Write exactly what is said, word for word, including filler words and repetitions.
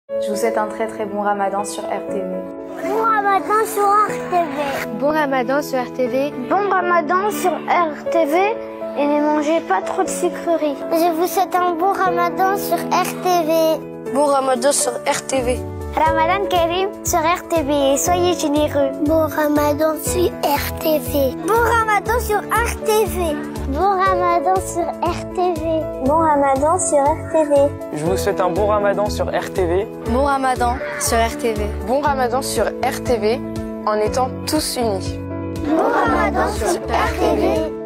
Je vous souhaite un très très bon ramadan sur R T V. Bon ramadan sur R T V. Bon ramadan sur R T V. Bon ramadan sur R T V. Et ne mangez pas trop de sucreries. Je vous souhaite un bon ramadan sur R T V. Bon ramadan sur R T V. Ramadan Karim sur R T V. Soyez généreux. Bon ramadan sur R T V. Bon ramadan sur R T V. Bon ramadan sur R T V. Bon ramadan sur R T V. Je vous souhaite un bon ramadan sur R T V. Bon ramadan sur R T V. Bon ramadan sur R T V en étant tous unis. Bon ramadan sur R T V.